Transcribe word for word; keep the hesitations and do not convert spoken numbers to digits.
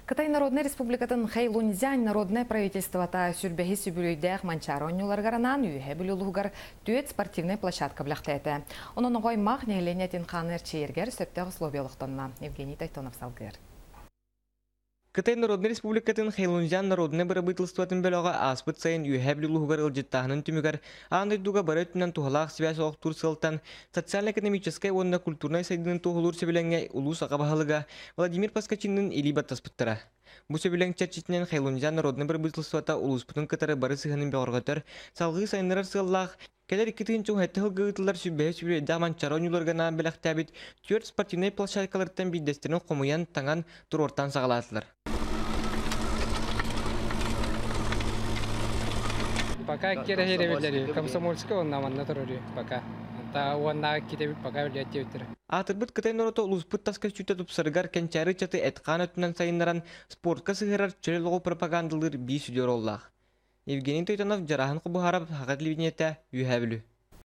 Кытай Народной Республикатын Хэйлунцзянь Народное правительството сүрбәһи сүбүлүйдәк манчароннюлар гаранан үйе бүлүлугар түет спортивная площадка блахтәте. Onun оғай мақ нәйленетин қаныр чейергер сөптәғ условиялықтанна. Евгений Тайтонов салгыр. Кытай Народной Республикатын Хэйлунцзянь Народное правительствотын бөліға аспыт сайын үйе бүлүлугар ылжыттағының түмігер андайдуға бары өтінен тухалақ связь оқтур сылтан социально-экономическая онна культурной сайдының тухулур сөбіленге улус ағабағылыға Владимир Паскачинның или баттаспыттыра. Бу сөбілен чәрчетінен Хэйлунцзянь Народное правительствота улуспытын кытары бары сығының беғырғатыр салғы сайынырар сыллақ Кәдер икитин чоң хәтті ғылғытылар сүббәе сүбірейді манчаронюларға наан біләқтәбіт төрт спортивный площадкалардан биддестерін қомуян таңан тұрортан сағалатылар. Пока керехеребелери комсомольская он наманна турuri пока. Та уанна китебит пока үлеттебитер. Атырбыт Кытай норото улуспыт таска чүтә тупсыргар кенчары чаты эткан өтүнөн сайыннаран спортка сыгырар чөлөгө пропагандалыр би сүдөр оллах. Евгений Тойтонов жарахан кубухарап хакат ливнете үйһәбүлү.